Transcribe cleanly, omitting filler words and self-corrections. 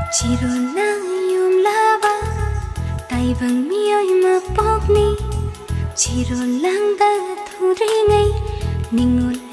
Chiro lang yung lava Taibang miyo'y mapokni Chiro lang da thuringay Ningol